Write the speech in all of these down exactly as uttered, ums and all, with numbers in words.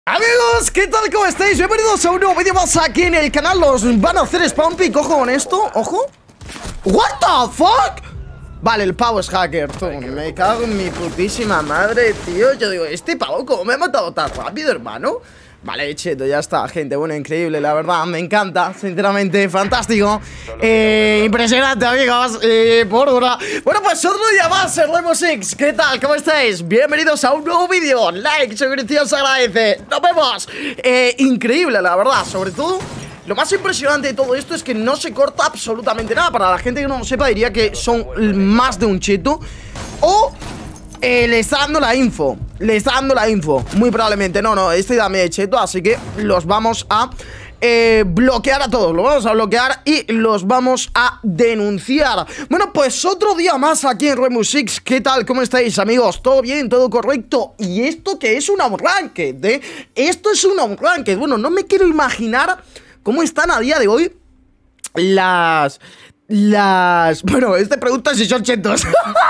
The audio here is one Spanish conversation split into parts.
Amigos, ¿qué tal? ¿Cómo estáis? Bienvenidos a un nuevo vídeo más aquí en el canal. Los van a hacer spawn pick. Ojo con esto, ojo. What the fuck? Vale, el pavo es hacker. Tú, me cago en mi putísima madre, tío. Yo digo, ¿este pavo cómo me ha matado tan rápido, hermano? Vale, cheto, ya está, gente. Bueno, increíble, la verdad, me encanta. Sinceramente, fantástico. eh, Impresionante, amigos. eh, Por hora. Bueno, pues otro día más en Rainbow Six. ¿Qué tal? ¿Cómo estáis? Bienvenidos a un nuevo vídeo. Like, suscripción se agradece. Nos vemos. eh, Increíble, la verdad. Sobre todo, lo más impresionante de todo esto es que no se corta absolutamente nada. Para la gente que no lo sepa, diría que son más de un cheto. O... Eh, le está dando la info. Le está dando la info. Muy probablemente. No, no, este también es cheto. Así que los vamos a eh, bloquear a todos. Los vamos a bloquear y los vamos a denunciar. Bueno, pues otro día más aquí en Rainbow Six. ¿Qué tal? ¿Cómo estáis, amigos? ¿Todo bien? ¿Todo correcto? ¿Y esto que es una ranked? ¿eh? Esto es una ranked. Bueno, no me quiero imaginar cómo están a día de hoy las... Las... Bueno, este pregunta si son chetos.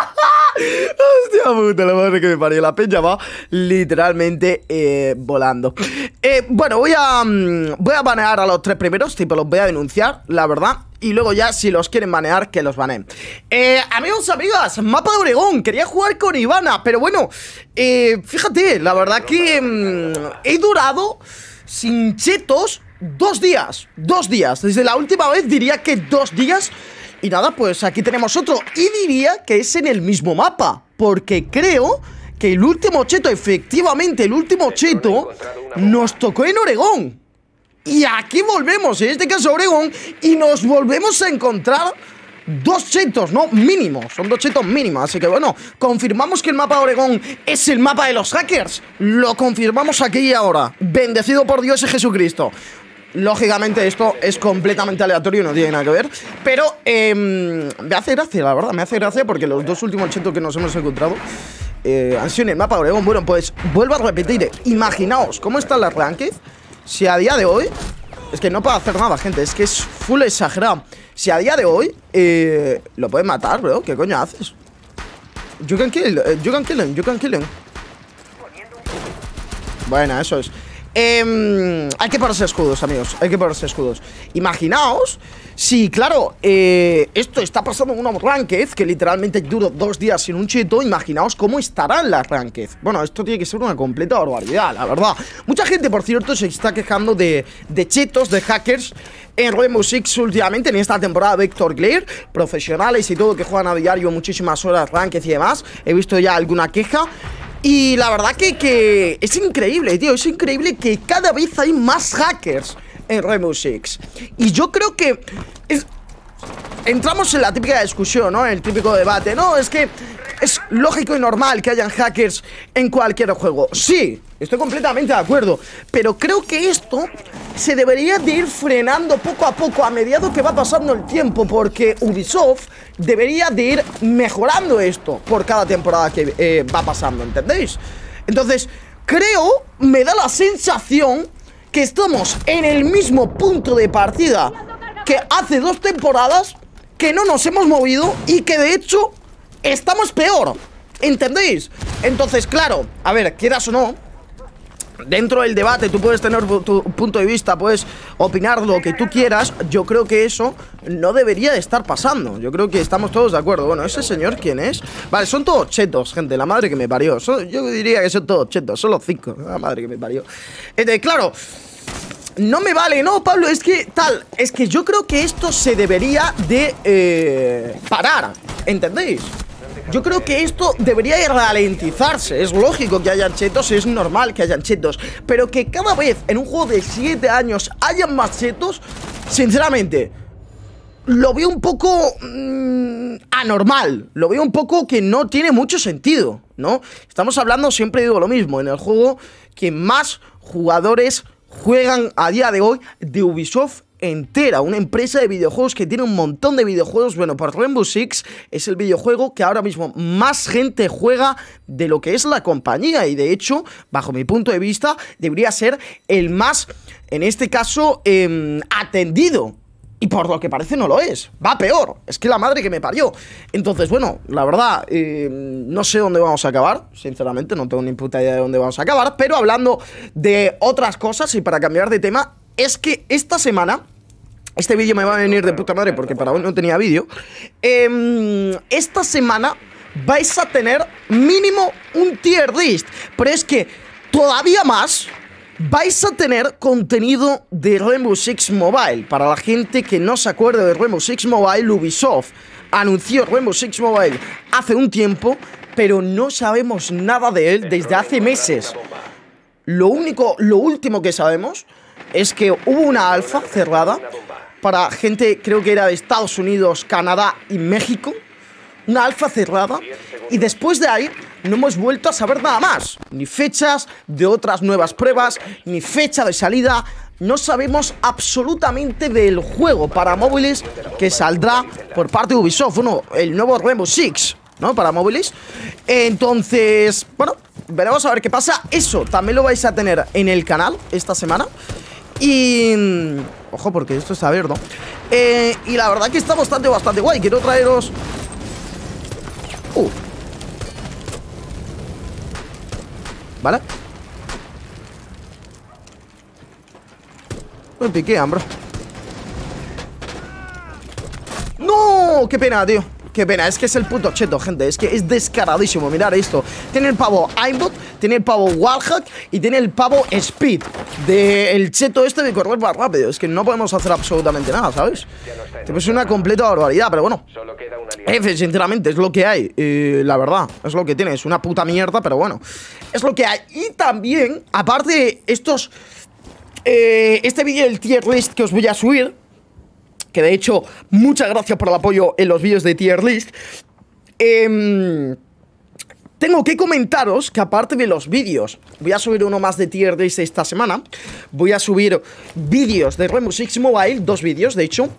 Hostia puta, la madre que me parió. La peña va literalmente eh, volando. eh, Bueno, voy a um, Voy a banear a los tres primeros. Tipo, los voy a denunciar, la verdad. Y luego ya, si los quieren banear, que los baneen. eh, Amigos, amigas, mapa de Oregón. Quería jugar con Ivana, pero bueno, eh, fíjate, la verdad que um, he durado sin chetos Dos días, dos días. Desde la última vez diría que dos días. Y nada, pues aquí tenemos otro. Y diría que es en el mismo mapa, porque creo que el último cheto, efectivamente, el último cheto nos tocó en Oregón. Y aquí volvemos, en este caso Oregón. Y nos volvemos a encontrar dos chetos, ¿no? Mínimo, son dos chetos mínimos. Así que bueno, confirmamos que el mapa de Oregón es el mapa de los hackers. Lo confirmamos aquí y ahora. Bendecido por Dios y Jesucristo. Lógicamente esto es completamente aleatorio, no tiene nada que ver. Pero eh, me hace gracia, la verdad, me hace gracia porque los dos últimos chetos que nos hemos encontrado eh, han sido en el mapa de Oregón. Bueno, pues vuelvo a repetir, imaginaos cómo está la ranked. Si a día de hoy, es que no puedo hacer nada, gente, es que es full exagerado. Si a día de hoy eh, lo puedes matar, bro, ¿qué coño haces? You can kill, uh, you can kill him, you can kill him. Bueno, eso es. Eh, hay que ponerse escudos, amigos. Hay que ponerse escudos. Imaginaos si, claro, eh, esto está pasando en una ranked que literalmente duró dos días sin un cheto. Imaginaos cómo estarán las ranked. Bueno, esto tiene que ser una completa barbaridad, la verdad. Mucha gente, por cierto, se está quejando de, de chetos, de hackers en Rainbow Six últimamente, en esta temporada. Vector Glare, profesionales y todo, que juegan a diario muchísimas horas ranked y demás. He visto ya alguna queja. Y la verdad que, que es increíble, tío. Es increíble que cada vez hay más hackers en Rainbow Six. Y yo creo que es... entramos en la típica discusión, ¿no? En el típico debate. No, es que es lógico y normal que hayan hackers en cualquier juego. Sí, estoy completamente de acuerdo. Pero creo que esto se debería de ir frenando poco a poco a medida que va pasando el tiempo, porque Ubisoft debería de ir mejorando esto por cada temporada que eh, va pasando, ¿entendéis? Entonces, creo, me da la sensación que estamos en el mismo punto de partida que hace dos temporadas, que no nos hemos movido y que de hecho estamos peor, ¿entendéis? Entonces, claro, a ver, quieras o no, dentro del debate tú puedes tener tu punto de vista, puedes opinar lo que tú quieras. Yo creo que eso no debería de estar pasando. Yo creo que estamos todos de acuerdo. Bueno, ¿ese señor quién es? Vale, son todos chetos, gente, la madre que me parió. Son, yo diría que son todos chetos, son los cinco, la madre que me parió. Entonces, claro, no me vale, no, Pablo, es que tal, es que yo creo que esto se debería de eh, parar, ¿entendéis? Yo creo que esto debería de ralentizarse. Es lógico que hayan chetos, es normal que hayan chetos, pero que cada vez en un juego de siete años hayan más chetos, sinceramente, lo veo un poco mmm, anormal. Lo veo un poco que no tiene mucho sentido, ¿no? Estamos hablando, siempre digo lo mismo, en el juego que más jugadores juegan a día de hoy de Ubisoft entera, una empresa de videojuegos que tiene un montón de videojuegos. Bueno, pues Rainbow Six es el videojuego que ahora mismo más gente juega de lo que es la compañía, y de hecho, bajo mi punto de vista, debería ser el más, en este caso, eh, atendido Y por lo que parece no lo es. Va peor. Es que la madre que me parió. Entonces, bueno, la verdad, eh, no sé dónde vamos a acabar. Sinceramente, no tengo ni puta idea de dónde vamos a acabar. Pero hablando de otras cosas y para cambiar de tema, es que esta semana... Este vídeo me va a venir de puta madre porque para hoy no tenía vídeo. Eh, esta semana vais a tener mínimo un tier list. Pero es que todavía más vais a tener contenido de Rainbow Six Mobile. Para la gente que no se acuerde de Rainbow Six Mobile, Ubisoft anunció Rainbow Six Mobile hace un tiempo, pero no sabemos nada de él desde hace meses. Lo único, lo último que sabemos es que hubo una alfa cerrada para gente, creo que era de Estados Unidos, Canadá y México. Una alfa cerrada. Y después de ahí no hemos vuelto a saber nada más. Ni fechas de otras nuevas pruebas, ni fecha de salida. No sabemos absolutamente del juego para móviles que saldrá por parte de Ubisoft. Bueno, el nuevo Rainbow Six, ¿no? Para móviles. Entonces, bueno, veremos a ver qué pasa. Eso también lo vais a tener en el canal esta semana. Y... ojo, porque esto está abierto. eh, Y la verdad que está bastante, bastante guay. Quiero traeros... Uh. ¿Vale? Me piquean, bro. ¡No! ¡Qué pena, tío! Qué pena, es que es el puto cheto, gente. Es que es descaradísimo, mirad esto. Tiene el pavo aimbot, tiene el pavo wallhack y tiene el pavo speed del cheto este de correr más rápido. Es que no podemos hacer absolutamente nada, ¿sabes? Es una completa barbaridad, pero bueno, F, sinceramente, es lo que hay. eh, La verdad, es lo que tiene. Es una puta mierda, pero bueno, es lo que hay. Y también, aparte de estos eh, este vídeo del tier list que os voy a subir, que de hecho, muchas gracias por el apoyo en los vídeos de tier list. eh, Tengo que comentaros que aparte de los vídeos, voy a subir uno más de tier list esta semana. Voy a subir vídeos de Rainbow Six Mobile, dos vídeos de hecho.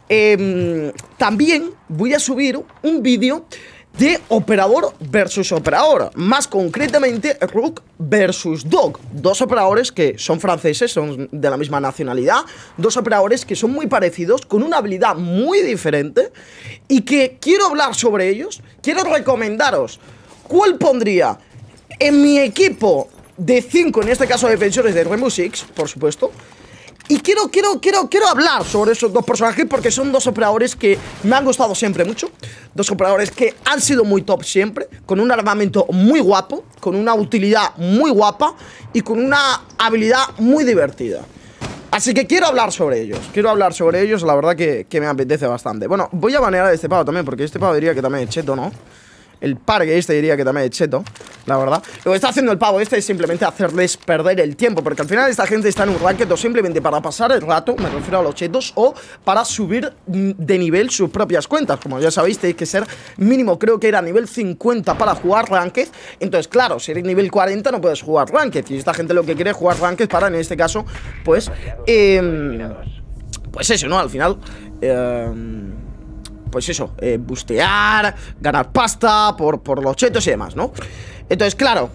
eh, También voy a subir un vídeo de operador versus operador. Más concretamente, Rook versus Dog. Dos operadores que son franceses, son de la misma nacionalidad. Dos operadores que son muy parecidos, con una habilidad muy diferente. Y que quiero hablar sobre ellos. Quiero recomendaros cuál pondría en mi equipo de cinco, en este caso defensores de Rainbow Six, por supuesto. Y quiero, quiero, quiero, quiero hablar sobre esos dos personajes porque son dos operadores que me han gustado siempre mucho. Dos operadores que han sido muy top siempre, con un armamento muy guapo, con una utilidad muy guapa y con una habilidad muy divertida. Así que quiero hablar sobre ellos, quiero hablar sobre ellos, la verdad que, que me apetece bastante. Bueno, voy a banear a este pavo también, porque este pavo diría que también es cheto, ¿no? El parque este diría que también es cheto, la verdad. Lo que está haciendo el pavo este es simplemente hacerles perder el tiempo, porque al final esta gente está en un ranked o simplemente para pasar el rato, me refiero a los chetos, o para subir de nivel sus propias cuentas. Como ya sabéis, tenéis que ser mínimo, creo que era nivel cincuenta para jugar ranked. Entonces, claro, si eres nivel cuarenta no puedes jugar ranked. Y esta gente lo que quiere es jugar ranked para, en este caso, pues... Eh, pues eso, ¿no? Al final... Eh, pues eso, eh, bustear, ganar pasta por, por los chetos y demás, ¿no? Entonces, claro,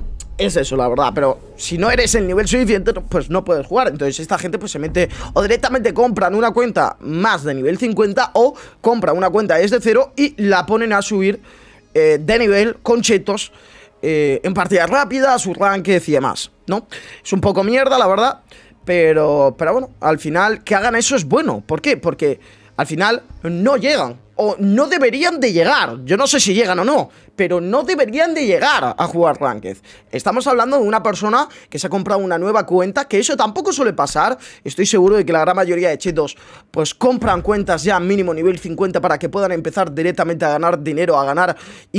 es eso, la verdad. Pero si no eres el nivel suficiente, pues no puedes jugar. Entonces esta gente pues se mete, o directamente compran una cuenta más de nivel cincuenta, o compran una cuenta desde cero y la ponen a subir eh, de nivel con chetos eh, en partidas rápidas, sus ranked y demás, ¿no? Es un poco mierda, la verdad. Pero, pero bueno, al final que hagan eso es bueno. ¿Por qué? Porque al final no llegan, o no deberían de llegar. Yo no sé si llegan o no, pero no deberían de llegar a jugar Ranked. Estamos hablando de una persona que se ha comprado una nueva cuenta, que eso tampoco suele pasar. Estoy seguro de que la gran mayoría de chetos pues compran cuentas ya mínimo nivel cincuenta para que puedan empezar directamente a ganar dinero, a ganar,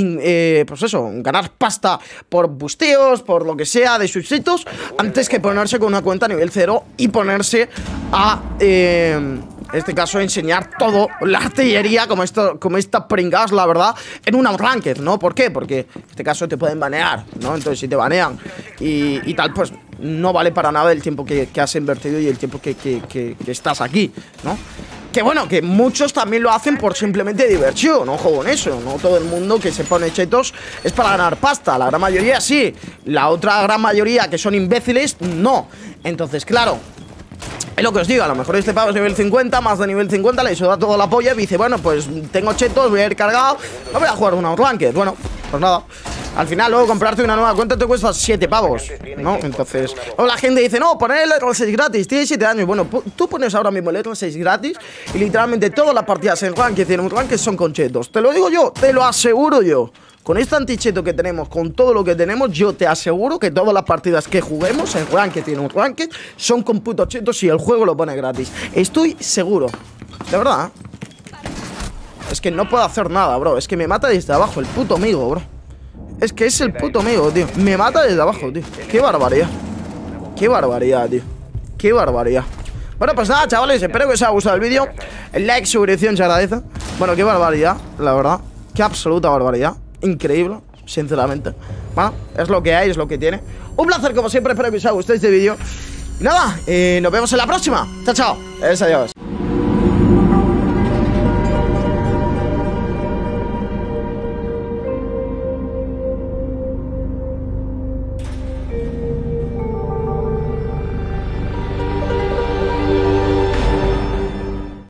eh, pues eso, ganar pasta por busteos, por lo que sea de sus chetos, antes que ponerse con una cuenta nivel cero y ponerse a... Eh, en este caso, enseñar todo, la artillería, como, esto, como esta pringados, la verdad, en una ranked, ¿no? ¿Por qué? Porque en este caso te pueden banear, ¿no? Entonces, si te banean y, y tal, pues no vale para nada el tiempo que, que has invertido y el tiempo que, que, que, que estás aquí, ¿no? Que bueno, que muchos también lo hacen por simplemente diversión, ojo con eso. No todo el mundo que se pone chetos es para ganar pasta. La gran mayoría sí, la otra gran mayoría que son imbéciles, no. Entonces, claro... Es lo que os digo, a lo mejor este pavo es nivel cincuenta, más de nivel cincuenta, le suda todo la polla y dice, bueno, pues tengo chetos, voy a ir cargado, no voy a jugar una Ranked. Bueno, pues nada. Al final, luego comprarte una nueva cuenta te cuesta siete pavos, ¿no? Entonces, o la gente dice, no, poner el R seis gratis, tiene siete años. Bueno, tú pones ahora mismo el R seis gratis y literalmente todas las partidas en Ranked y en un Ranked son con chetos. Te lo digo yo, te lo aseguro yo. Con este anticheto que tenemos, con todo lo que tenemos, yo te aseguro que todas las partidas que juguemos en Ranked y en un Ranked son con putos chetos y el juego lo pone gratis. Estoy seguro, de verdad, ¿eh? Es que no puedo hacer nada, bro. Es que me mata desde abajo el puto amigo, bro. Es que es el puto amigo, tío. Me mata desde abajo, tío. Qué barbaridad. Qué barbaridad, tío. Qué barbaridad. Bueno, pues nada, chavales, espero que os haya gustado el vídeo. El like, suscripción se agradece. Bueno, qué barbaridad, la verdad. Qué absoluta barbaridad. Increíble, sinceramente. Bueno, es lo que hay, es lo que tiene. Un placer como siempre, espero que os haya gustado este vídeo. Y nada, eh, nos vemos en la próxima. Chao, chao. Es adiós.